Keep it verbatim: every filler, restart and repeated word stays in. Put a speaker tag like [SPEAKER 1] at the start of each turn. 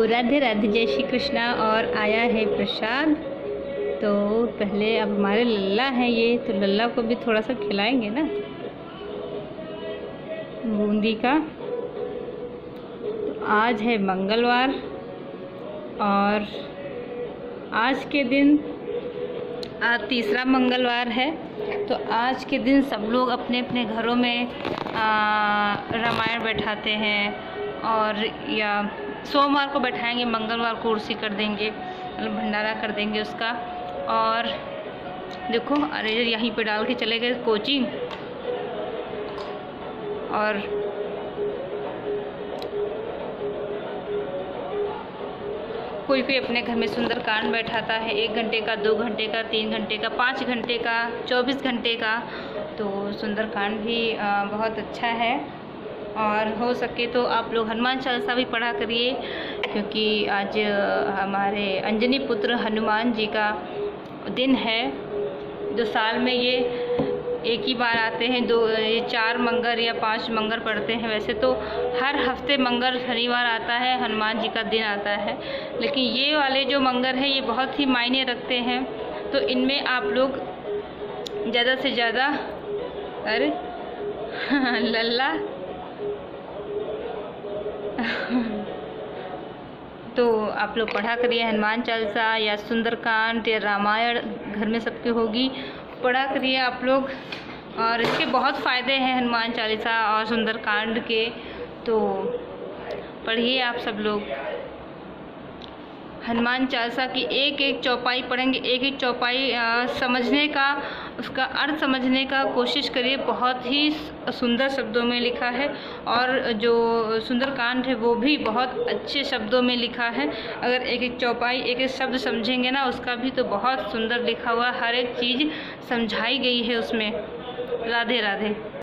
[SPEAKER 1] राधे राधे, जय श्री कृष्णा। और आया है प्रसाद। तो पहले अब हमारे लल्ला हैं ये, तो लल्ला को भी थोड़ा सा खिलाएंगे ना बूंदी का। तो आज है मंगलवार और आज के दिन आज तीसरा मंगलवार है। तो आज के दिन सब लोग अपने अपने घरों में रामायण बैठाते हैं और या सोमवार को बैठाएंगे, मंगलवार को उर्सी कर देंगे, मतलब भंडारा कर देंगे उसका। और देखो अरे यहीं पे डाल के चले गए कोचिंग। और कोई कोई अपने घर में सुंदरकांड बैठाता है, एक घंटे का, दो घंटे का, तीन घंटे का, पाँच घंटे का, चौबीस घंटे का। तो सुंदरकांड भी बहुत अच्छा है। और हो सके तो आप लोग हनुमान चालीसा भी पढ़ा करिए, क्योंकि आज हमारे अंजनी पुत्र हनुमान जी का दिन है। जो साल में ये एक ही बार आते हैं, दो ये चार मंगर या पांच मंगर पड़ते हैं। वैसे तो हर हफ्ते मंगर शनिवार आता है, हनुमान जी का दिन आता है, लेकिन ये वाले जो मंगर हैं ये बहुत ही मायने रखते हैं। तो इनमें आप लोग ज़्यादा से ज़्यादा अरे लल्ला तो आप लोग पढ़ा करिए हनुमान चालीसा या सुंदरकांड या रामायण, घर में सबके होगी, पढ़ा करिए आप लोग। और इसके बहुत फ़ायदे हैं हनुमान चालीसा और सुंदरकांड के, तो पढ़िए आप सब लोग। हनुमान चालीसा की एक एक चौपाई पढ़ेंगे, एक एक चौपाई आ, समझने का, उसका अर्थ समझने का कोशिश करिए। बहुत ही सुंदर शब्दों में लिखा है और जो सुंदरकांड है वो भी बहुत अच्छे शब्दों में लिखा है। अगर एक एक चौपाई, एक एक शब्द समझेंगे ना उसका भी, तो बहुत सुंदर लिखा हुआ, हर एक चीज़ समझाई गई है उसमें। राधे राधे।